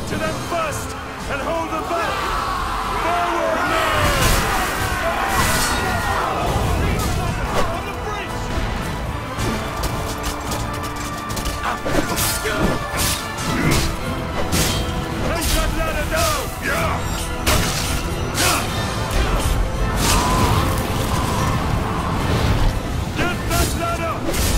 to them first and hold them back! Forward, men! On the breach! Take that ladder down! Yeah! Get that ladder!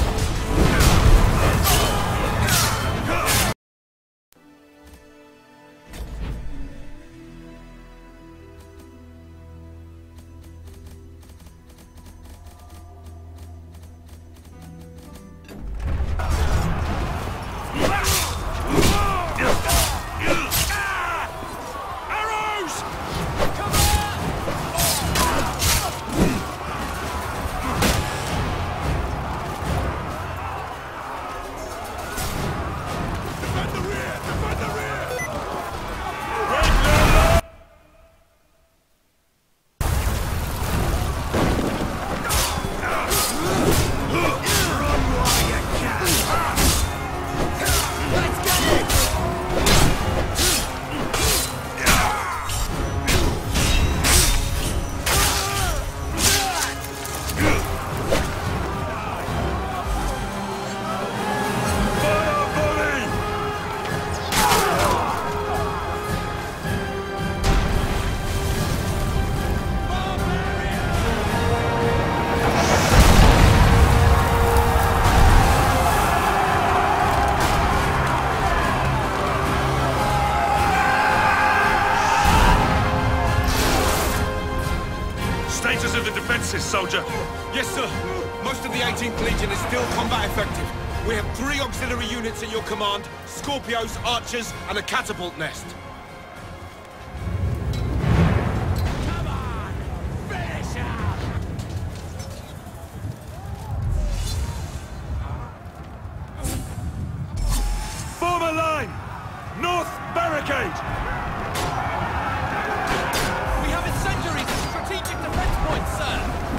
Status of the defenses, soldier. Yes, sir. Most of the 18th Legion is still combat effective. We have 3 auxiliary units at your command, Scorpios, Archers, and a catapult nest. Come on! Finish him! Form a line! North barricade! We have incendiaries at strategic defense points, sir!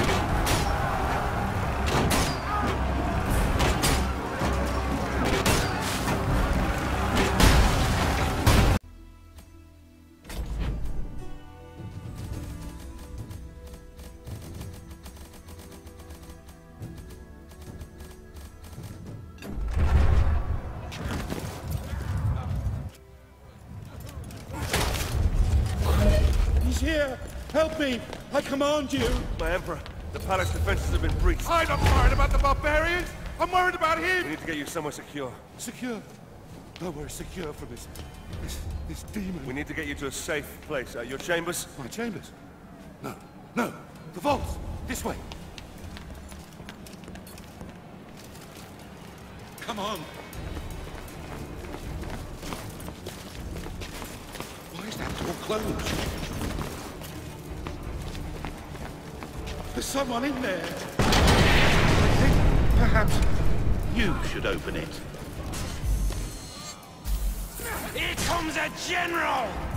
He's here! Help me! I command you! My Emperor, the palace defenses have been breached. I'm not worried about the barbarians! I'm worried about him! We need to get you somewhere secure. Secure? No, we're secure from this demon. We need to get you to a safe place. Your chambers? My chambers? No, no. The vaults! This way! Come on! Why is that door closed? There's someone in there! I think perhaps you should open it. Here comes a general!